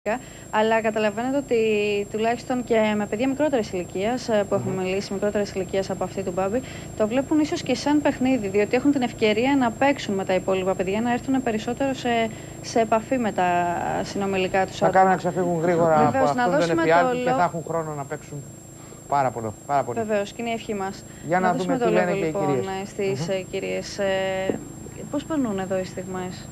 Αλλά καταλαβαίνετε ότι τουλάχιστον και με παιδιά μικρότερης ηλικίας, που έχουμε μιλήσει, μικρότερης ηλικίας από αυτή του Μπάμπη, το βλέπουν ίσως και σαν παιχνίδι, διότι έχουν την ευκαιρία να παίξουν με τα υπόλοιπα παιδιά, να έρθουν περισσότερο σε επαφή με τα συνομιλικά τους. Θα κάνουν να ξεφύγουν γρήγορα από αυτόν τον εφιάλτη και θα έχουν χρόνο να παίξουν πάρα πολύ. Βεβαίως, και είναι η ευχή μας. Για να δούμε τι λένε και οι κυρίες. Στις κυρίες. Πώς περνούν εδώ οι στιγμές?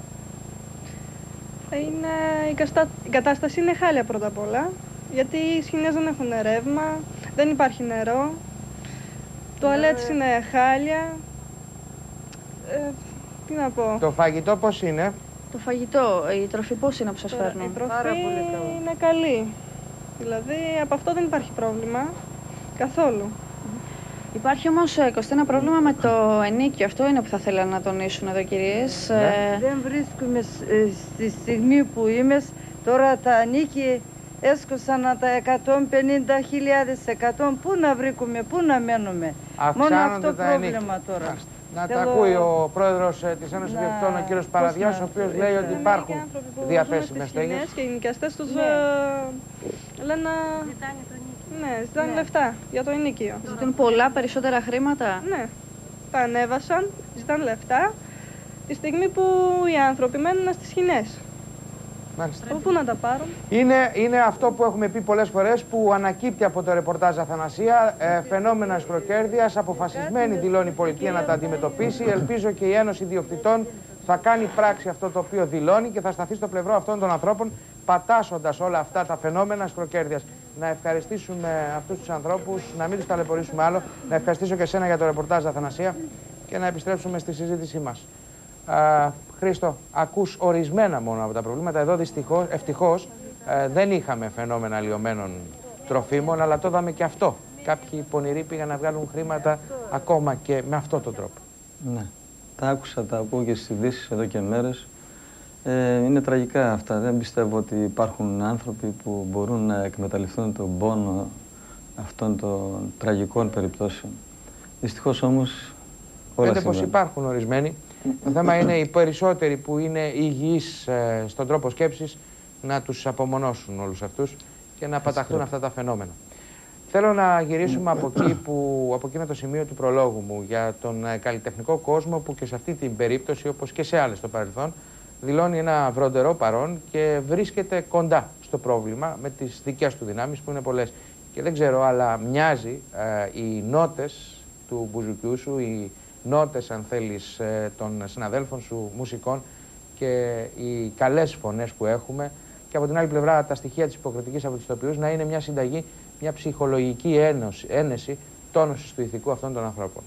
Η κατάσταση είναι χάλια πρώτα απ' όλα, γιατί οι σκηνές δεν έχουν ρεύμα, δεν υπάρχει νερό, τουαλέτες είναι χάλια. Τι να πω. Το φαγητό πώς είναι? Το φαγητό, η τροφή πώς είναι που σας φέρνουν? Η τροφή είναι καλή, δηλαδή από αυτό δεν υπάρχει πρόβλημα καθόλου. Υπάρχει όμως, Κωστή, ένα πρόβλημα με το ενίκιο. Αυτό είναι που θα ήθελα να τονίσουν εδώ, κυρίες. Δεν βρίσκουμε στη στιγμή που είμαι. Τώρα τα νίκη έσκωσαν τα 150.000. Πού να βρήκουμε, πού να μένουμε. Μόνο αυτό πρόβλημα τώρα. Να τα ακούει ο πρόεδρος της Ένωσης Ιδιοκτητών, ο κύριος Παραδιάς, ο οποίος λέει ότι υπάρχουν διαθέσιμες στέγες. Και οι νοικιαστές τους λένε... Ναι, ζητάνε λεφτά για το ενοίκιο. Ζητούν πολλά περισσότερα χρήματα. Ναι, τα ανέβασαν, ζητάνε λεφτά τη στιγμή που οι άνθρωποι μένουν στις σκηνές. Μάλιστα. Πού να τα πάρουν. Είναι αυτό που έχουμε πει πολλές φορές, που ανακύπτει από το ρεπορτάζ Αθανασία, φαινόμενα σκλοκέρδειας, αποφασισμένη δηλώνει η πολιτεία να τα αντιμετωπίσει. Ελπίζω και η Ένωση Ιδιοκτητών θα κάνει πράξη αυτό το οποίο δηλώνει και θα σταθεί στο πλευρό αυτών των ανθρώπων, πατάσσοντας όλα αυτά τα φαινόμενα σκλοκέρδειας. Να ευχαριστήσουμε αυτούς τους ανθρώπους, να μην τους ταλαιπωρήσουμε άλλο. Να ευχαριστήσω και εσένα για το ρεπορτάζ Αθανασία και να επιστρέψουμε στη συζήτησή μας. Χρήστο, ακούς ορισμένα μόνο από τα προβλήματα. Εδώ ευτυχώς δεν είχαμε φαινόμενα αλλοιωμένων τροφίμων, αλλά το είδαμε και αυτό. Κάποιοι πονηροί πήγαν να βγάλουν χρήματα ακόμα και με αυτόν τον τρόπο. Ναι, τα άκουσα, τα ακούω και στις ειδήσεις εδώ και μέρες. Είναι τραγικά αυτά. Δεν πιστεύω ότι υπάρχουν άνθρωποι που μπορούν να εκμεταλλευτούν τον πόνο αυτών των τραγικών περιπτώσεων. Δυστυχώς όμως όλα συμβαίνουν. Πως υπάρχουν ορισμένοι. Το θέμα είναι οι περισσότεροι που είναι υγιείς στον τρόπο σκέψης να τους απομονώσουν όλους αυτούς και να παταχτούν αυτά τα φαινόμενα. Θέλω να γυρίσουμε από εκείνο το σημείο του προλόγου μου για τον καλλιτεχνικό κόσμο που και σε αυτή την περίπτωση, όπως και σε άλλες στο παρελθόν, δηλώνει ένα βροντερό παρόν και βρίσκεται κοντά στο πρόβλημα με τις δικές του δυνάμεις που είναι πολλές. Και δεν ξέρω, αλλά μοιάζει οι νότες του μπουζουκιού σου, οι νότες, αν θέλεις, των συναδέλφων σου μουσικών και οι καλές φωνές που έχουμε και από την άλλη πλευρά τα στοιχεία της υποκριτικής από τους ηθοποιούς να είναι μια συνταγή, μια ψυχολογική ένεση τόνωσης του ηθικού αυτών των ανθρώπων.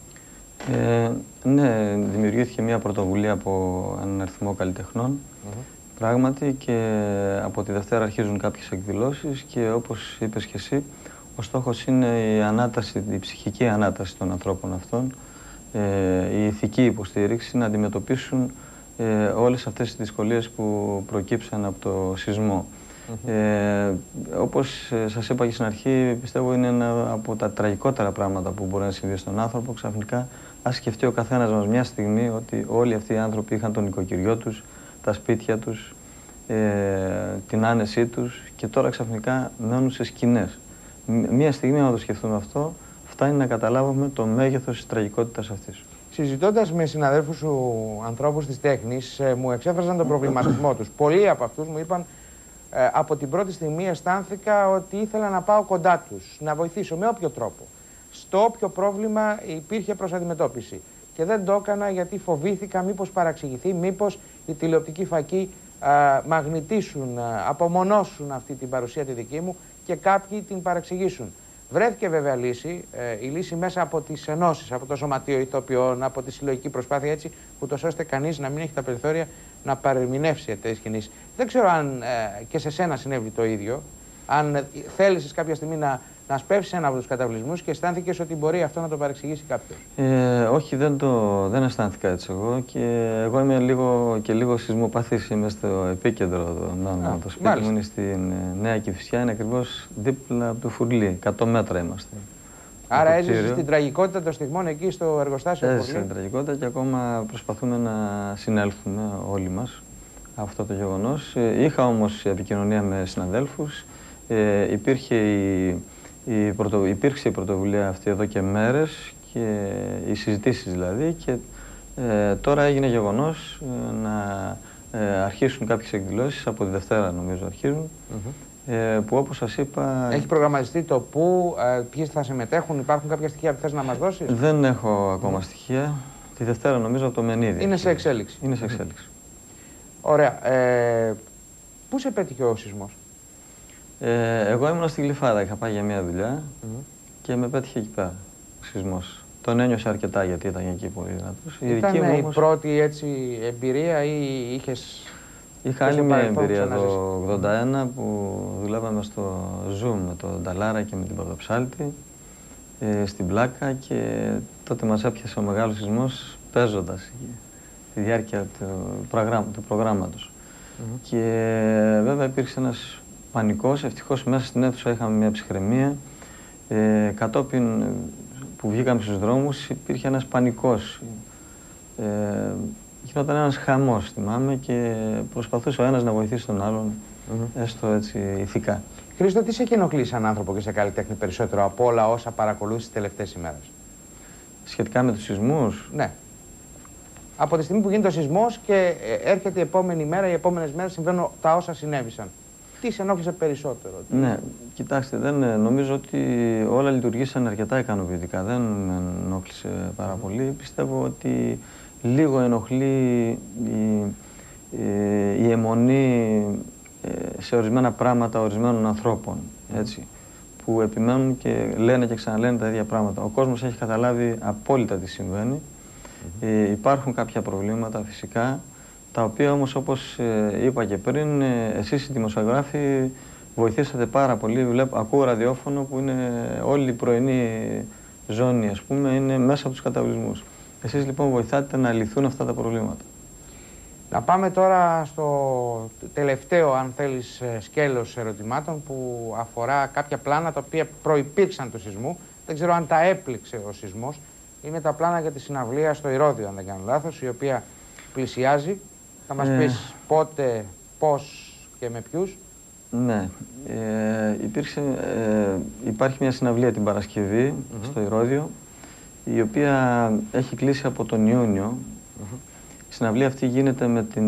Ναι, δημιουργήθηκε μια πρωτοβουλία από έναν αριθμό καλλιτεχνών, πράγματι, και από τη Δευτέρα αρχίζουν κάποιες εκδηλώσεις και όπως είπες και εσύ, ο στόχος είναι η ανάταση, η ψυχική ανάταση των ανθρώπων αυτών, η ηθική υποστήριξη, να αντιμετωπίσουν όλες αυτές τις δυσκολίες που προκύψαν από το σεισμό. Όπως σας είπα και στην αρχή, πιστεύω είναι ένα από τα τραγικότερα πράγματα που μπορεί να συμβεί στον άνθρωπο. Ξαφνικά, ας σκεφτεί ο καθένας μας μια στιγμή ότι όλοι αυτοί οι άνθρωποι είχαν τον νοικοκυριό τους, τα σπίτια τους, την άνεσή τους και τώρα ξαφνικά μένουν σε σκηνές. Μια στιγμή, να το σκεφτούμε αυτό, φτάνει να καταλάβουμε το μέγεθος της τραγικότητας αυτής. Συζητώντας με συναδέλφους σου, ανθρώπους της τέχνης, μου εξέφραζαν τον προβληματισμό τους. Πολλοί από αυτούς μου είπαν, από την πρώτη στιγμή αισθάνθηκα ότι ήθελα να πάω κοντά τους, να βοηθήσω με όποιο τρόπο. Στο όποιο πρόβλημα υπήρχε προς αντιμετώπιση. Και δεν το έκανα γιατί φοβήθηκα μήπως παραξηγηθεί, μήπως οι τηλεοπτικοί φακοί μαγνητήσουν, απομονώσουν αυτή την παρουσία τη δική μου και κάποιοι την παραξηγήσουν. Βρέθηκε βέβαια λύση, η λύση μέσα από τις ενώσεις, από το Σωματείο Ηθοποιών, από τη συλλογική προσπάθεια έτσι, ούτως ώστε κανείς να μην έχει τα περιθώρια να παρεμηνεύσει τέτοιες κινήσεις. Δεν ξέρω αν και σε σένα συνέβη το ίδιο, αν θέλησες κάποια στιγμή να σπεύσεις ένα από τους καταβλισμούς και αισθάνθηκες ότι μπορεί αυτό να το παρεξηγήσει κάποιος. Όχι, δεν αισθάνθηκα έτσι εγώ και εγώ είμαι λίγο σεισμοπαθής, είμαι στο επίκεντρο εδώ. Το σπίτι μου είναι στην Νέα Κηφισιά, είναι ακριβώς δίπλα από το Φουρλί, 100 μέτρα είμαστε. Άρα έζησες την τραγικότητα των στιγμών εκεί στο εργοστάσιο Φουρλί. Έζησα την τραγικότητα και ακόμα προσπαθούμε να συνέλθουμε όλοι μας αυτό το γεγονός. Είχα όμως επικοινωνία με συναδέλφους. Υπήρξε η πρωτοβουλία αυτή εδώ και μέρες, και οι συζητήσεις δηλαδή, και τώρα έγινε γεγονός να αρχίσουν κάποιες εκδηλώσεις, από τη Δευτέρα νομίζω αρχίζουν, που όπως σας είπα... Έχει προγραμματιστεί το πού, ποιοι θα συμμετέχουν, υπάρχουν κάποια στοιχεία που θες να μας δώσεις? Δεν έχω ακόμα στοιχεία. Τη Δευτέρα νομίζω από το Μενίδη. Είναι σε εξέλιξη. Είναι σε εξέλιξη. Ωραία. Πού σε πέτυχε ο σεισμός? Εγώ ήμουν στη Γλυφάδα, είχα πάει για μια δουλειά και με πέτυχε εκεί πέρα ο σεισμός. Τον ένιωσα αρκετά γιατί ήταν εκεί πολύ δυνατός. Ήταν η πρώτη έτσι εμπειρία ή είχες... Είχα άλλη μια εμπειρία το 1981 που δουλεύαμε στο Zoom με τον Νταλάρα και με την Πρωτοψάλτη στην Πλάκα, και τότε μας έπιασε ο μεγάλος σεισμός παίζοντας τη διάρκεια του προγράμματος. Και βέβαια υπήρξε ένας πανικός. Ευτυχώς μέσα στην αίθουσα είχαμε μια ψυχραιμία. Κατόπιν που βγήκαμε στους δρόμους υπήρχε ένας πανικός. Γινόταν ένας χαμός, θυμάμαι, και προσπαθούσε ο ένας να βοηθήσει τον άλλον, έστω έτσι ηθικά. Χρήστο, τι σε έχει ενοχλήσει σαν άνθρωπο και σε καλλιτέχνη περισσότερο από όλα όσα παρακολούθησες τις τελευταίες ημέρες? Σχετικά με τους σεισμούς? Ναι. Από τη στιγμή που γίνεται ο σεισμός και έρχεται η επόμενη μέρα, οι επόμενες μέρες συμβαίνουν τα όσα συνέβησαν. Τι σε ενόχλησε περισσότερο? Ναι, κοιτάξτε, νομίζω ότι όλα λειτουργήσαν αρκετά ικανοποιητικά. Δεν με ενόχλησε πάρα πολύ. Πιστεύω ότι λίγο ενοχλεί η αιμονή σε ορισμένα πράγματα ορισμένων ανθρώπων, έτσι, που επιμένουν και λένε και ξαναλένε τα ίδια πράγματα. Ο κόσμος έχει καταλάβει απόλυτα τι συμβαίνει. Υπάρχουν κάποια προβλήματα φυσικά, τα οποία όμως, όπως είπα και πριν, εσείς οι δημοσιογράφοι βοηθήσατε πάρα πολύ. Ακούω ραδιόφωνο που είναι όλη η πρωινή ζώνη, ας πούμε, είναι μέσα από τους καταβλισμούς. Εσείς λοιπόν βοηθάτε να λυθούν αυτά τα προβλήματα. Να πάμε τώρα στο τελευταίο, αν θέλεις, σκέλος ερωτημάτων που αφορά κάποια πλάνα τα οποία προϋπήρξαν του σεισμού. Δεν ξέρω αν τα έπληξε ο σεισμός. Είναι τα πλάνα για τη συναυλία στο Ηρώδειο, αν δεν κάνω λάθος, η οποία πλησιάζει. Θα μας πεις πότε, πώς και με ποιους? Ναι. Υπάρχει μια συναυλία την Παρασκευή στο Ηρώδειο, η οποία έχει κλείσει από τον Ιούνιο. Η συναυλία αυτή γίνεται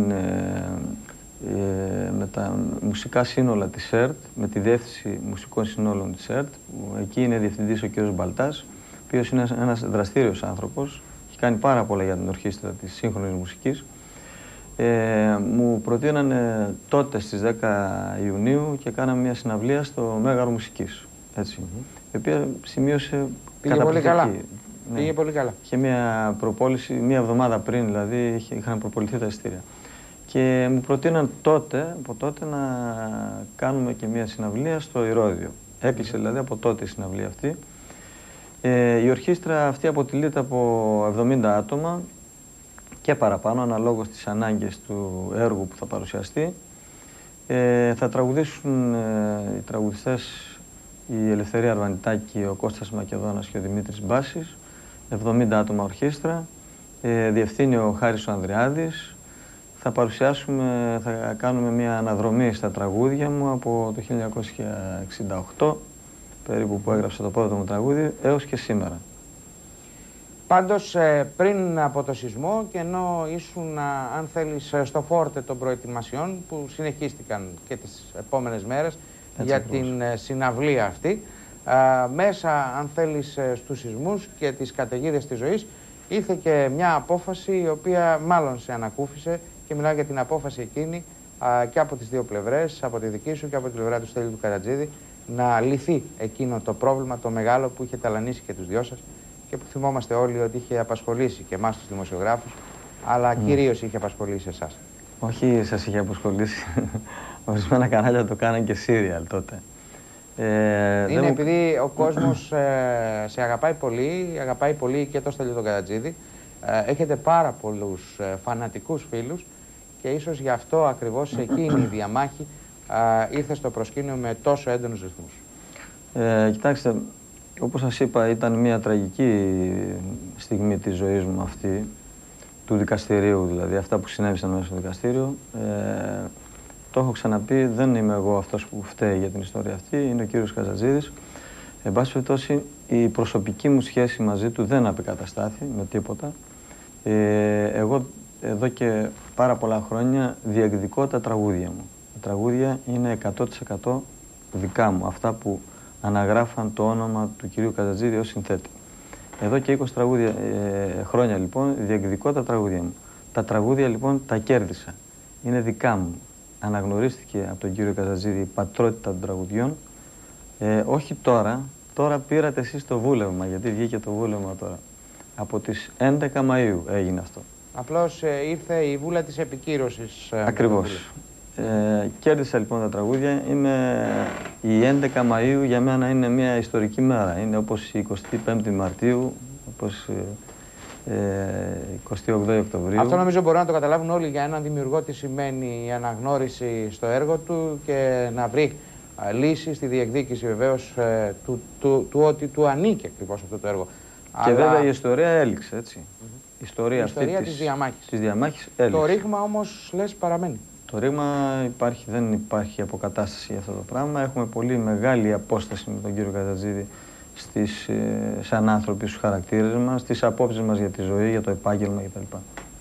με τα μουσικά σύνολα της ΕΡΤ, με τη Διεύθυνση Μουσικών Συνόλων της ΕΡΤ, που εκεί είναι διευθυντής ο κ. Μπαλτάς, ο οποίος είναι ένας δραστήριος άνθρωπος, έχει κάνει πάρα πολλά για την ορχήστρα της σύγχρονης μουσικής. Μου προτείνανε τότε στις 10 Ιουνίου και κάναμε μια συναυλία στο Μέγαρο Μουσικής, έτσι, η οποία σημείωσε πολύ καλά. Ναι. Πήγε πολύ καλά. Είχε μια προπόληση, μια εβδομάδα πριν δηλαδή, είχαν προποληθεί τα εισιτήρια. Και μου προτείναν από τότε να κάνουμε και μια συναυλία στο Ηρώδειο. Έκλεισε δηλαδή από τότε η συναυλία αυτή. Η ορχήστρα αυτή αποτελείται από 70 άτομα και παραπάνω, αναλόγως τις ανάγκες του έργου που θα παρουσιαστεί. Θα τραγουδήσουν οι τραγουδιστές η Ελευθερία Αρβανιτάκη, ο Κώστας Μακεδόνας και ο Δημήτρης Μπάσης. 70 άτομα ορχήστρα. Διευθύνει ο Χάρης ο Ανδριάδης. Θα κάνουμε μια αναδρομή στα τραγούδια μου από το 1968, περίπου, που έγραψα το πρώτο μου τραγούδι, έως και σήμερα. Πάντως, πριν από το σεισμό και ενώ ήσουν, αν θέλεις, στο φόρτε των προετοιμασιών που συνεχίστηκαν και τις επόμενες μέρες για την συναυλία αυτή, μέσα, αν θέλεις, στους σεισμούς και τις καταιγίδες της ζωής, ήρθε και μια απόφαση η οποία μάλλον σε ανακούφισε, και μιλάω για την απόφαση εκείνη και από τις δύο πλευρές, από τη δική σου και από την πλευρά του Στέλιου του Καρατζίδη, να λυθεί εκείνο το πρόβλημα, το μεγάλο που είχε ταλανίσει και τους δυο σας και που θυμόμαστε όλοι ότι είχε απασχολήσει και εμάς τους δημοσιογράφους, αλλά κυρίως είχε απασχολήσει εσάς. Όχι, σας είχε απασχολήσει. Ορισμένα κανάλια το κάναν και σύριαλ τότε. Είναι επειδή ο κόσμος σε αγαπάει πολύ και το Στέλιο τον Καρατζίδη. Έχετε πάρα πολλούς φανατικούς φίλους και ίσως γι' αυτό ακριβώς εκείνη η διαμάχη ήρθε στο προσκήνιο με τόσο έντονους ρυθμούς. Κοιτάξτε, όπως σας είπα, ήταν μια τραγική στιγμή της ζωής μου αυτή. του δικαστηρίου, δηλαδή αυτά που συνέβησαν μέσα στο δικαστήριο. Το έχω ξαναπεί, δεν είμαι εγώ αυτός που φταίει για την ιστορία αυτή, είναι ο κύριος Καζατζίδης. Εν πάση περιπτώσει, η προσωπική μου σχέση μαζί του δεν απεκαταστάθη με τίποτα. Εγώ εδώ και πάρα πολλά χρόνια διεκδικώ τα τραγούδια μου. Τα τραγούδια είναι 100% δικά μου, αυτά που αναγράφαν το όνομα του κυρίου Καζατζίδη ως συνθέτη. Εδώ και 20 χρόνια λοιπόν διεκδικώ τα τραγούδια μου. Τα τραγούδια λοιπόν τα κέρδισα. Είναι δικά μου. Αναγνωρίστηκε από τον κύριο Καζατζίδη η πατρότητα των τραγουδιών. Όχι τώρα. Τώρα πήρατε εσείς το βούλευμα, γιατί βγήκε το βούλευμα τώρα. Από τις 11 Μαΐου έγινε αυτό. Απλώς ήρθε η βούλα της επικύρωσης. Ακριβώς. Κέρδισα λοιπόν τα τραγούδια. Η 11 Μαΐου για μένα είναι μια ιστορική μέρα. Είναι όπως η 25η Μαρτίου, όπως 28 Οκτωβρίου. Αυτό νομίζω μπορούν να το καταλάβουν όλοι για έναν δημιουργό τι σημαίνει η αναγνώριση στο έργο του και να βρει λύση στη διεκδίκηση βεβαίως του ότι του ανήκει ακριβώς αυτό το έργο. Και αλλά... βέβαια η ιστορία έληξε, έτσι. Η ιστορία της διαμάχης έληξε. Το ρήγμα όμως λες παραμένει. Το ρήγμα υπάρχει, δεν υπάρχει αποκατάσταση για αυτό το πράγμα. Έχουμε πολύ μεγάλη απόσταση με τον κύριο Καζατζίδη σαν άνθρωποι στους χαρακτήρες μας, στις απόψεις μας για τη ζωή, για το επάγγελμα κτλ.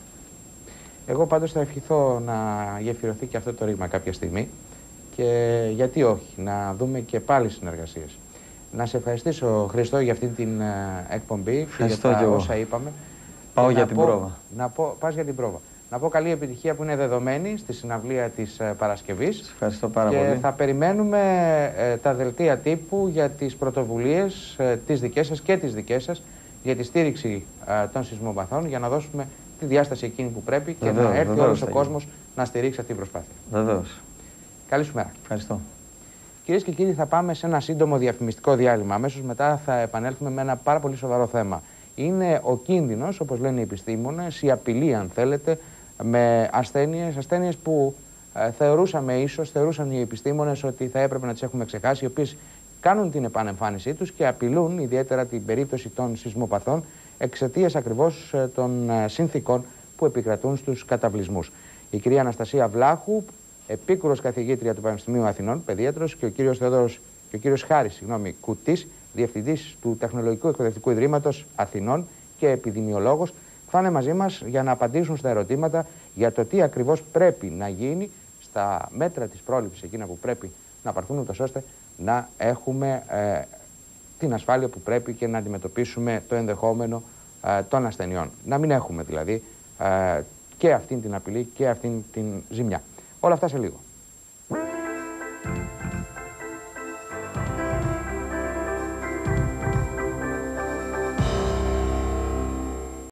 Εγώ πάντως θα ευχηθώ να γεφυρωθεί και αυτό το ρήγμα κάποια στιγμή και γιατί όχι, να δούμε και πάλι συνεργασίες. Να σε ευχαριστήσω, Χριστό, για αυτή την εκπομπή και για τα όσα είπαμε. Πάω για την πρόβα. Πας για την πρόβα. Να πω καλή επιτυχία που είναι δεδομένη στη συναυλία της Παρασκευής. Σας ευχαριστώ πάρα πολύ. Και θα περιμένουμε τα δελτία τύπου για τις πρωτοβουλίες τις δικές σας και τις δικές σας για τη στήριξη των σεισμοπαθών, για να δώσουμε τη διάσταση εκείνη που πρέπει και να έρθει όλος ο κόσμος να στηρίξει αυτή την προσπάθεια. Βεβαίως. Καλή σου μέρα. Ευχαριστώ. Κυρίες και κύριοι, θα πάμε σε ένα σύντομο διαφημιστικό διάλειμμα. Αμέσως μετά θα επανέλθουμε με ένα πάρα πολύ σοβαρό θέμα. Είναι ο κίνδυνος, όπως λένε οι επιστήμονες, η απειλή, αν θέλετε, με ασθένειες που θεωρούσαν οι επιστήμονες ότι θα έπρεπε να τις έχουμε ξεχάσει, οι οποίες κάνουν την επανεμφάνισή τους και απειλούν ιδιαίτερα την περίπτωση των σεισμοπαθών εξαιτίας ακριβώς των συνθήκων που επικρατούν στους καταβλισμούς. Η κυρία Αναστασία Βλάχου, επίκουρος καθηγήτρια του Πανεπιστημίου Αθηνών, παιδίατρος, και ο κύριος Χάρης Κουτής, διευθυντής του Τεχνολογικού Εκπαιδευτικού Ιδρύματος Αθηνών και επιδημιολόγος, θα είναι μαζί μας για να απαντήσουν στα ερωτήματα για το τι ακριβώς πρέπει να γίνει στα μέτρα της πρόληψης, εκείνα που πρέπει να πάρθουν, ούτως ώστε να έχουμε την ασφάλεια που πρέπει και να αντιμετωπίσουμε το ενδεχόμενο των ασθενειών. Να μην έχουμε δηλαδή και αυτήν την απειλή και αυτήν την ζημιά. Όλα αυτά σε λίγο.